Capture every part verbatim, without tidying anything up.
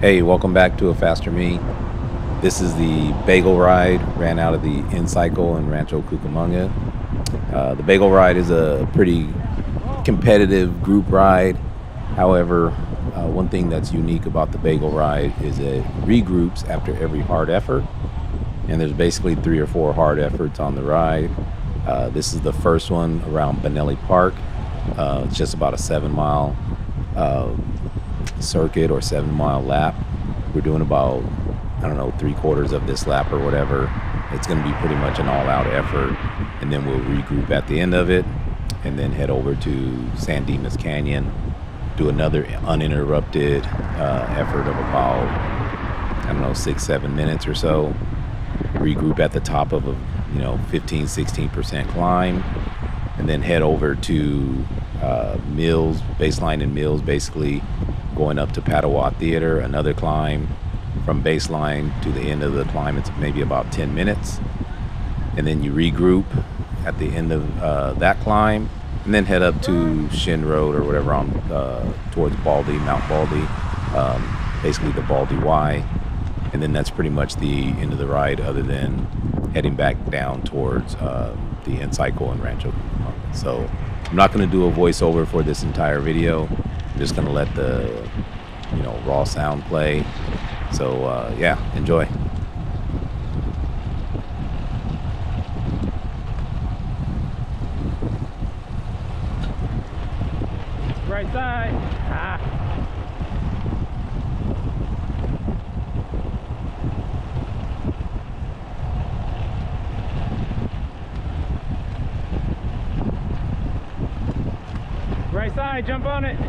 Hey, welcome back to A Faster Me. This is the Bagel Ride, ran out of the N-Cycle in Rancho Cucamonga. Uh, the Bagel Ride is a pretty competitive group ride. However, uh, one thing that's unique about the Bagel Ride is it regroups after every hard effort. And there's basically three or four hard efforts on the ride. Uh, this is the first one around Benelli Park. Uh, it's just about a seven mile uh, circuit or seven mile lap. We're doing about, I don't know, three quarters of this lap or whatever. It's going to be pretty much an all out effort. And then we'll regroup at the end of it and then head over to San Dimas Canyon, do another uninterrupted uh, effort of about, I don't know, six, seven minutes or so. Regroup at the top of a, you know, fifteen, sixteen percent climb, and then head over to uh, Mills, baseline and Mills, basically going up to Padawan Theater, another climb. From baseline to the end of the climb, it's maybe about ten minutes. And then you regroup at the end of uh, that climb, and then head up to Shin Road or whatever on uh, towards Baldy, Mount Baldy, um, basically the Baldy Y. And then that's pretty much the end of the ride, other than heading back down towards uh, the N-Cycle and Rancho Cucamonga. So I'm not going to do a voiceover for this entire video. I'm just going to let the, you know, raw sound play. So uh, yeah, enjoy. Right side. Ah. Right side, jump on it.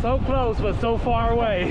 So close, but so far away.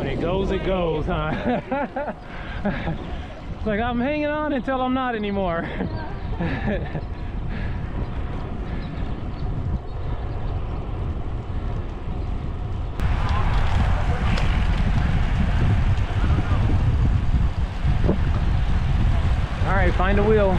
it goes, it goes, huh? It's like I'm hanging on until I'm not anymore. All right, find a wheel.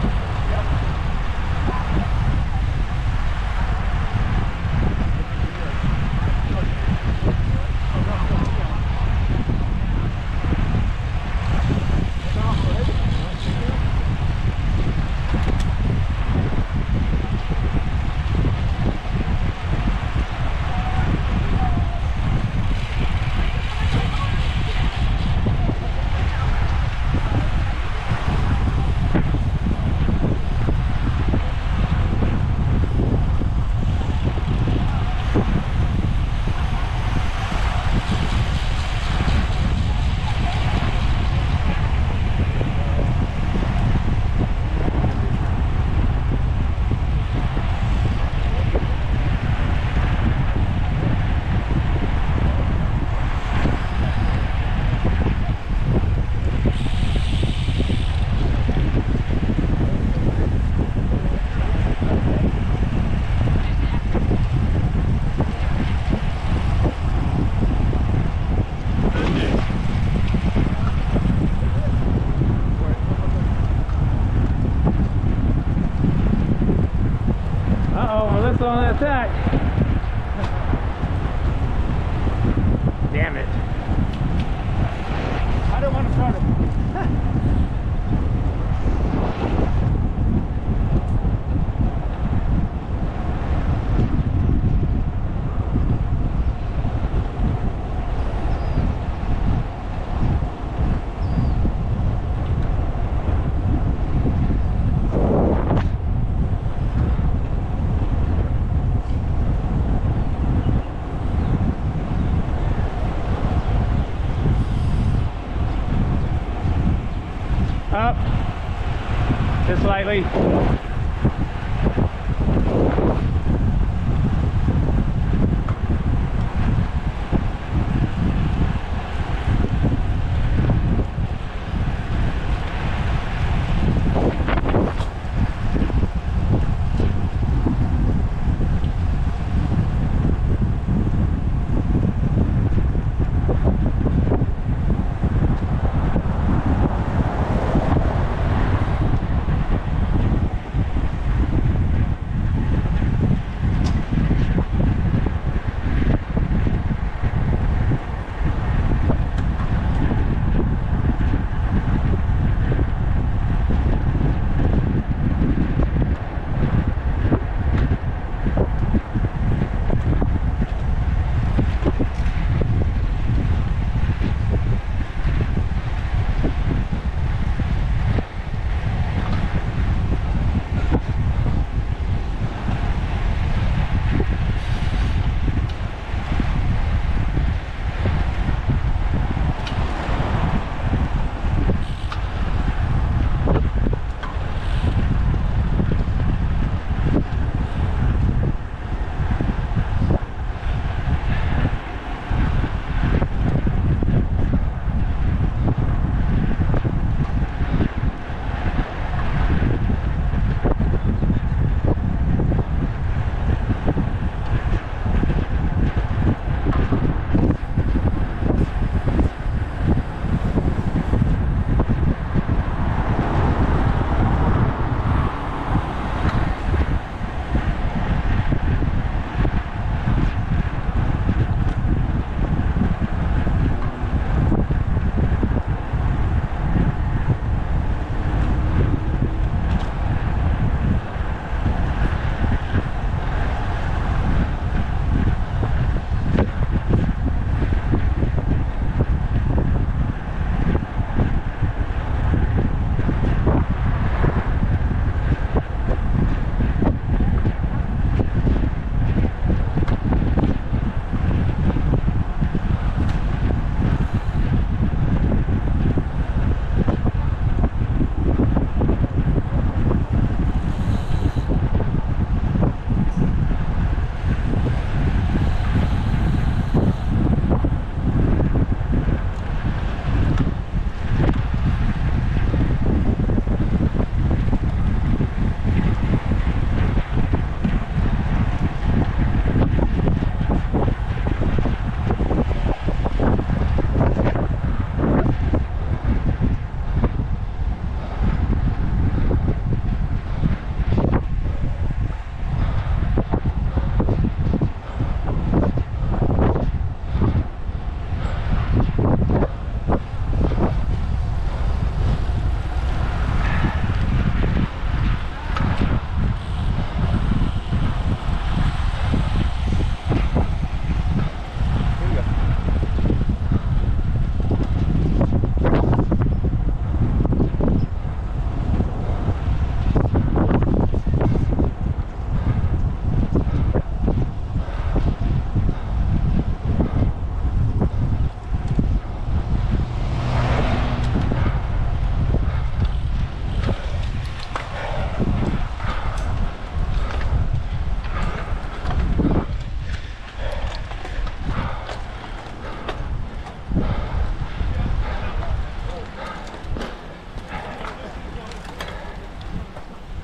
On that tack. Damn it. I don't want to start it. Up, just slightly.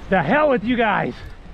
The hell with you guys.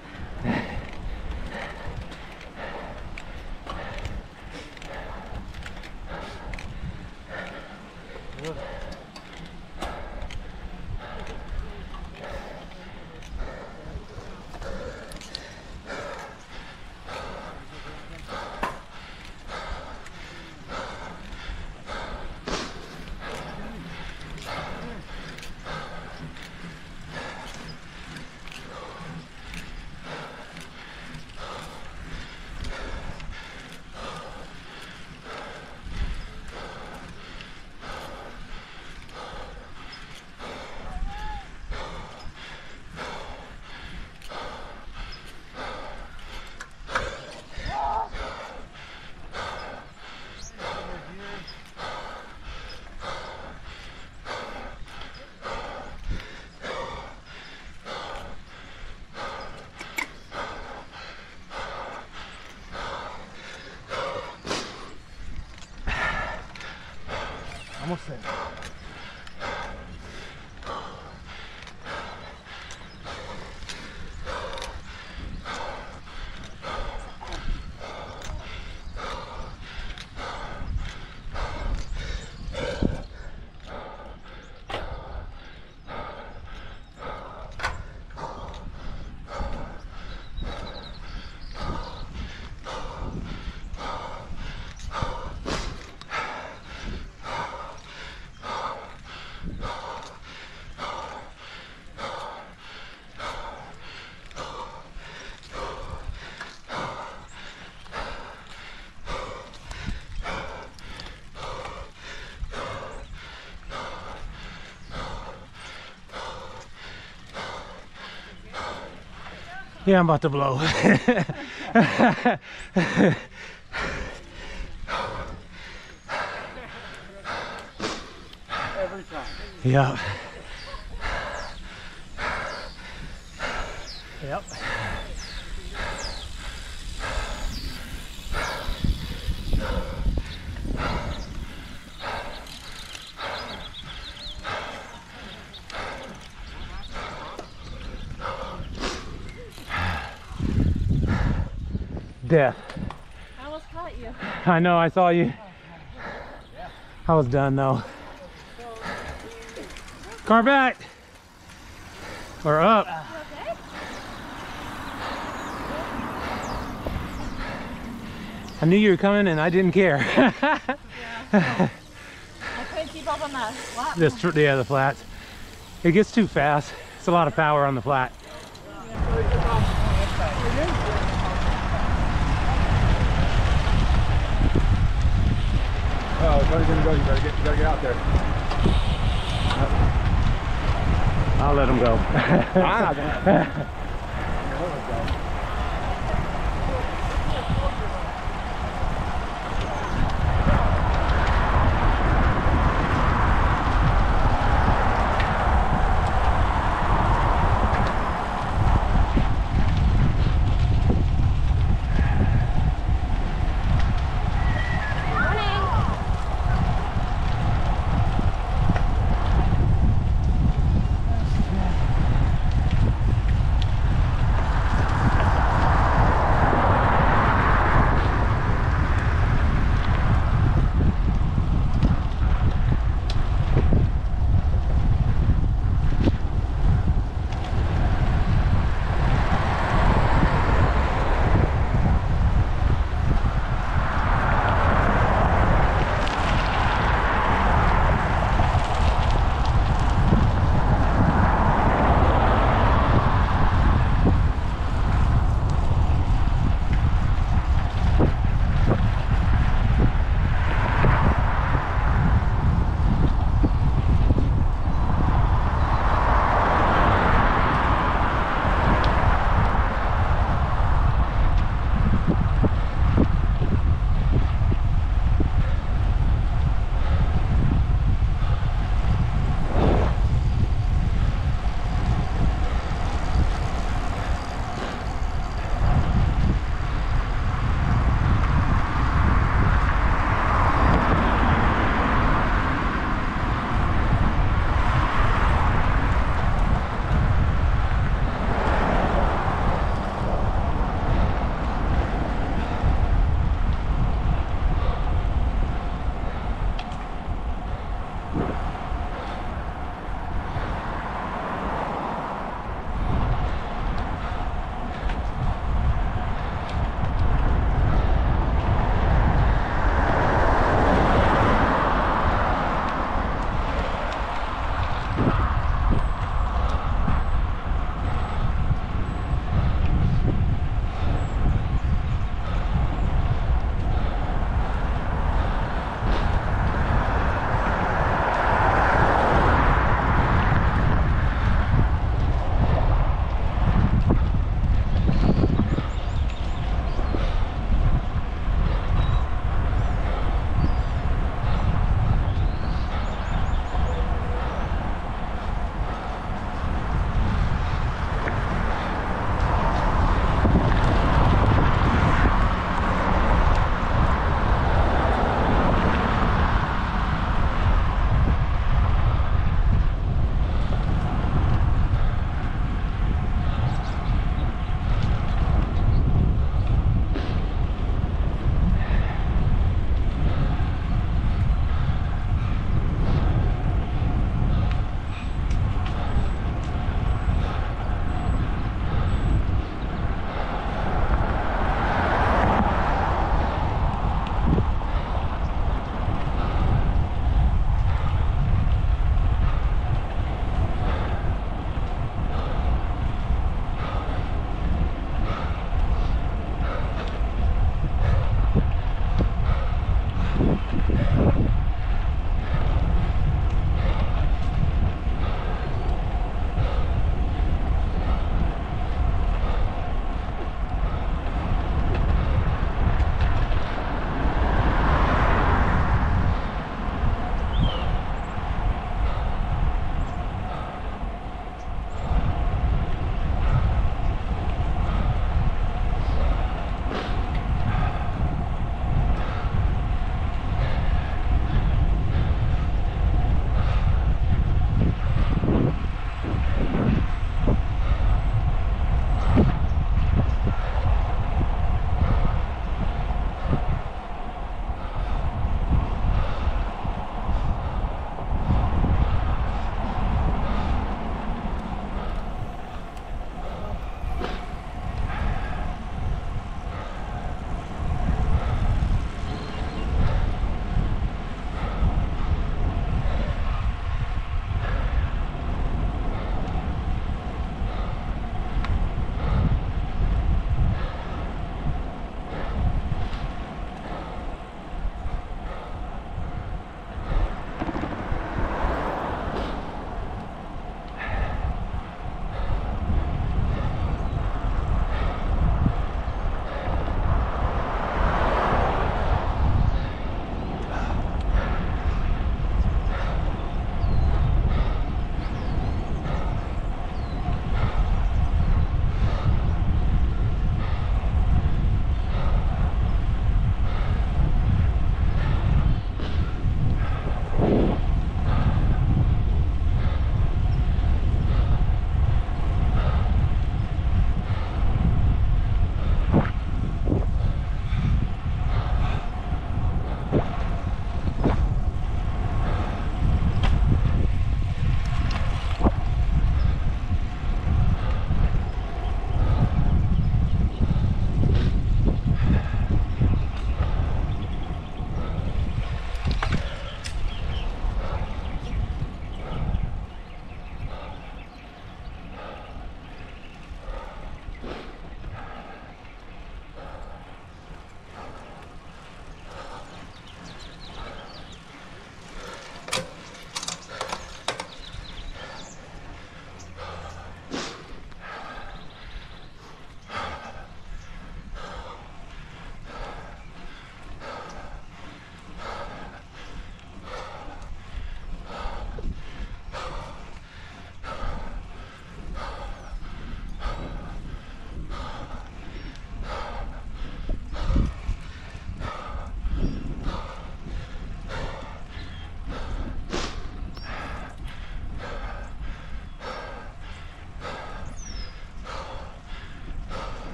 Almost there. Yeah, I'm about to blow. Every time. Yeah. Yep. Death. I almost caught you. I know, I saw you. I was done though. Car back. Or up. You okay? I knew you were coming and I didn't care. Yeah. I couldn't keep up on that flat. This, yeah, the flats. It gets too fast. It's a lot of power on the flat. Oh, Tony's gonna go. You gotta get, you gotta get out there. I'll let him go. I'm not gonna.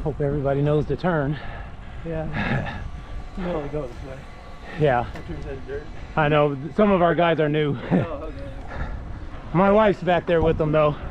Hope everybody knows to turn. Yeah. You know we go this way. Yeah, I turned that dirt. I know. Some of our guys are new. Oh, okay. My wife's back there with them though.